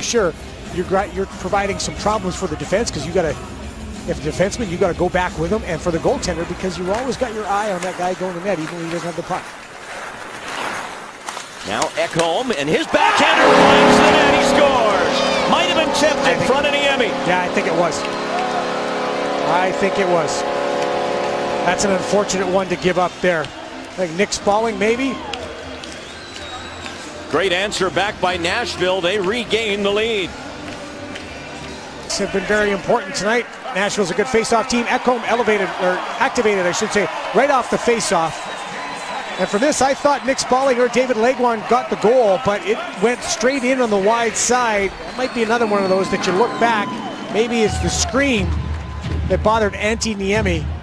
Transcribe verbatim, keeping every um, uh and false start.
sure you're you're providing some problems for the defense, because you got to, if a defenseman, you got to go back with him, and for the goaltender, because you always got your eye on that guy going to net, even when he doesn't have the puck. Now Ekholm, and his backhander finds the net. He scores. Might have been tipped in front of Niemi. Yeah, I think it was. I think it was. That's an unfortunate one to give up there. I think Nick Spalling, maybe. Great answer back by Nashville. They regain the lead. This have been very important tonight. Nashville's a good face-off team. Ekholm elevated, or activated, I should say, right off the face-off. And for this, I thought Nick Spalling or David Legwand got the goal, but it went straight in on the wide side. It might be another one of those that you look back. Maybe it's the screen that bothered Antti Niemi.